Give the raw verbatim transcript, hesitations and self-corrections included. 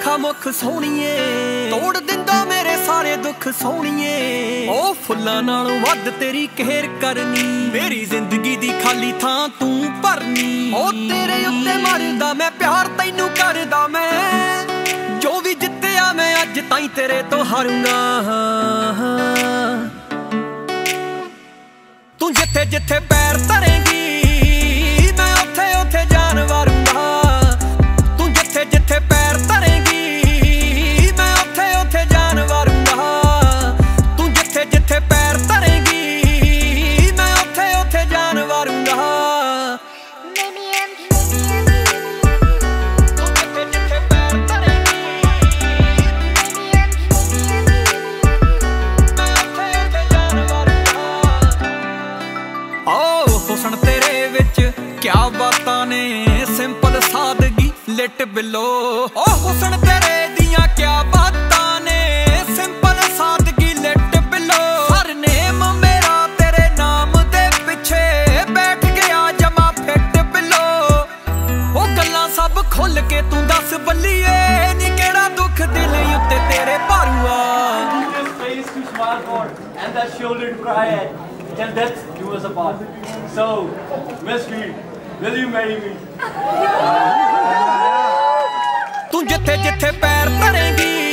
ਅੱਖਾਂ ਮੁਖ ਸੋਹਣੀਏ, ਤੋੜ ਦਿੰਦਾ ਮੇਰੇ ਸਾਰੇ ਦੁੱਖ ਸੋਹਣੀਏ। ਉਹ ਫੁੱਲਾਂ ਨਾਲੋਂ ਵੱਧ ਤੇਰੀ ਕਹਿਰ ਕਰਨੀ, ਮੇਰੀ ਜ਼ਿੰਦਗੀ ਦੀ ਖਾਲੀ ਥਾਂ ਤੂੰ ਭਰਨੀ। ਉਹ ਤੇਰੇ ਉੱਤੇ ਮਰਦਾ ਮੈਂ ਪਿਆਰ ਤੈਨੂੰ ਕਰਦਾ ਮੈਂ, ਜੋ ਵੀ ਜਿੱਤਿਆ ਮੈਂ ਅੱਜ ਤਾਈਂ ਤੇਰੇ ਤੋਂ ਹਾਰੂੰਗਾ। ਤੂੰ ਜਿੱਥੇ ਜਿੱਥੇ ਪੈਰ ਧਰੇਂਗੀ ਮੈਂ ਉੱਥੇ ਉੱਥੇ ਜਾਨ ਵਾਰੂੰਗਾ। ਤੂੰ ਜਿੱਥੇ ਜਿੱਥੇ ਪੈਰ ਧਰੇਂਗੀ ਮੈਂ ਉੱਥੇ ਉੱਥੇ ਜਾਨ ਵਾਰੂੰਗਾ। ਤੂੰ ਜਿੱਥੇ ਜਿੱਥੇ ਪੈਰ ਧਰੇਂਗੀ ਮੈਂ ਉੱਥੇ ਉੱਥੇ ਜਾਨ ਵਾਰੂੰਗਾ। ਹੁਸਨ ਤੇਰੇ ਵਿੱਚ ਕਿਆ ਬਾਤਾਂ ਨੇ, ਸਿੰਪਲ ਸਾਦਗੀ ਲਿਟ ਬਿਲੋ। ਓ ਹੁਸਨ ਤੇਰੇ ਦੀਆਂ ਕਿਆ ਬਾਤਾਂ ਨੇ, ਸਿੰਪਲ ਸਾਦਗੀ ਲਿਟ ਬਿਲੋ। ਹਰ ਨੇਮ ਮੇਰਾ ਤੇਰੇ ਨਾਮ ਦੇ ਪਿੱਛੇ ਬੈਠ ਗਿਆ ਜਮਾ ਫਿੱਟ ਬਿਲੋ। ਉਹ ਗੱਲਾਂ ਸਭ ਖੁੱਲ ਕੇ ਤੂੰ ਦੱਸ ਬੱਲੀਏ, ਨੀ ਕਿਹੜਾ ਦੁੱਖ ਦਿਲ ਉੱਤੇ ਤੇਰੇ ਭਾਰੂਆ। Till death do us apart. So, Miss Green, will you marry me? ਤੂੰ ਜਿੱਥੇ ਜਿੱਥੇ ਪੈਰ ਧਰੇਂਗੀ